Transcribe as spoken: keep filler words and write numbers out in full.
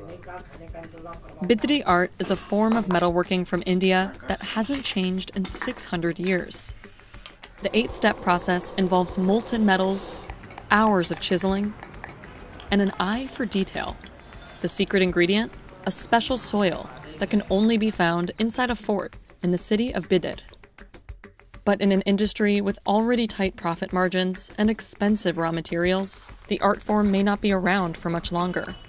Bidri art is a form of metalworking from India that hasn't changed in six hundred years. The eight-step process involves molten metals, hours of chiseling, and an eye for detail. The secret ingredient? A special soil that can only be found inside a fort in the city of Bidr. But in an industry with already tight profit margins and expensive raw materials, the art form may not be around for much longer.